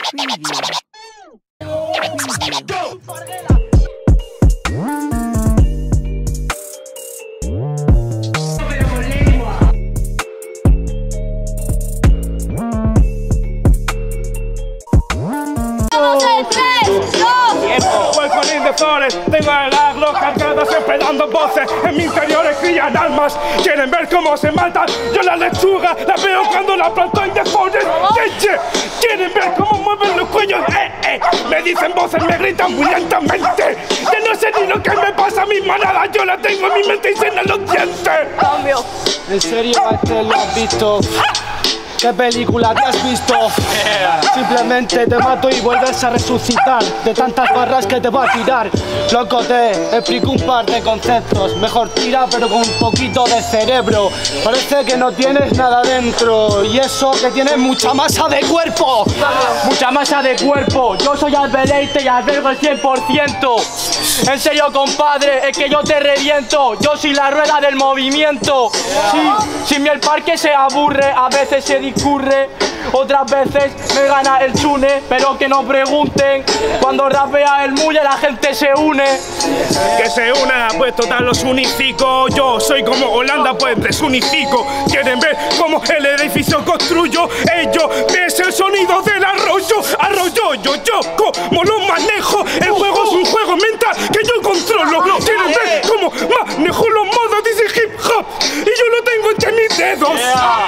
Tengo el agro cargado siempre dando voces. En mi interior crían almas. Quieren ver cómo se matan. Yo la lechuga la veo cuando la planto en The Forest. Quieren ver cómo mueven los cuellos. Me dicen voces, me gritan muy lentamente. Ya no sé ni lo que me pasa a mi manada. Yo la tengo en mi mente y se en los dientes. Cambio. ¿En serio este lo has visto? ¿Qué película te has visto? Simplemente te mato y vuelves a resucitar de tantas barras que te va a tirar. Loco, te explico un par de conceptos. Mejor tira pero con un poquito de cerebro. Parece que no tienes nada dentro. Y eso que tienes mucha masa de cuerpo. Mucha masa de cuerpo. Yo soy Albeleite y albergo el 100%. En serio, compadre, es que yo te reviento. Yo soy la rueda del movimiento. Sí, si mi el parque se aburre, a veces se discurre, otras veces me gana el chune, pero que no pregunten. Cuando rapea el mulle la gente se une. Que se una, pues total los unifico. Yo soy como Holanda, pues desunifico. Quieren ver cómo el edificio construyo. Ellos ves el sonido del arroyo. Arroyo, yo, como lo manejo. El juego es un juego mental que yo controlo. Quieren ver cómo manejo los modos, dice hip hop. Y yo lo tengo entre mis dedos.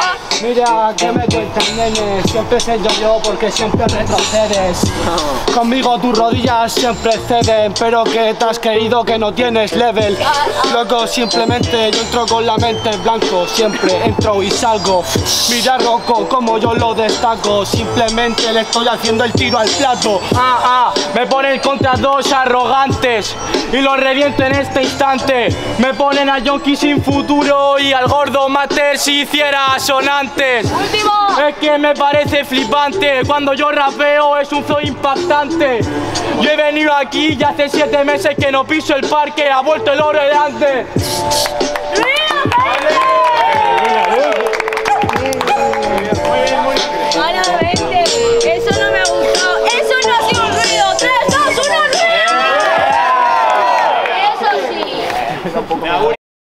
Mira, que me cuentas, nene, siempre sé yo porque siempre retrocedes. Conmigo tus rodillas siempre ceden, pero que te has querido que no tienes level. Loco, simplemente yo entro con la mente en blanco, siempre entro y salgo. Mira, Rocco, como yo lo destaco, simplemente le estoy haciendo el tiro al plato. Me ponen contra dos arrogantes y los reviento en este instante. Me ponen a Yonki sin futuro y al gordo Mater si hiciera sonante. ¡Último! Es que me parece flipante, cuando yo rapeo es un flow impactante. Yo he venido aquí y hace 7 meses que no piso el parque, ha vuelto el oro de antes.